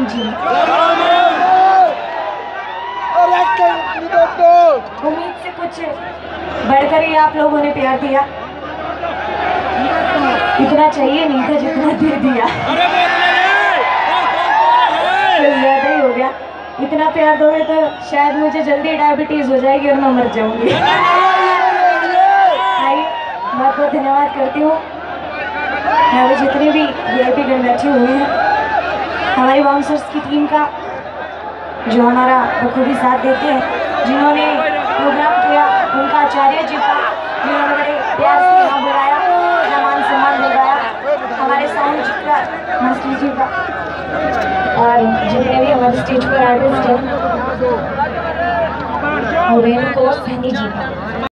राम जी। उम्मीद से कुछ बढ़कर ही आप लोगों ने प्यार दिया, इतना चाहिए नहीं था जितना दे दिया, तो ज्यादा ही हो गया। इतना प्यार दोगे तो शायद मुझे जल्दी डायबिटीज हो जाएगी और मैं मर जाऊंगी। आइए, बहुत बहुत धन्यवाद करती हूँ यहाँ पे जितने भी वीआईपी गण बैठे हुए हैं, हमारी बाउंसर्स की टीम का जो हमारा बखूबी साथ देते हैं, जिन्होंने प्रोग्राम किया, उनका आचार्य जी का जिन्होंने बड़े प्यार से यहाँ बुलाया, मान सम्मान दिलवाया, हमारे साउंड जी का, मास्टर जी का, और जितने भी हमारे स्टेज पर आर्टिस्ट हैं, और रेणु को सैनी जी का।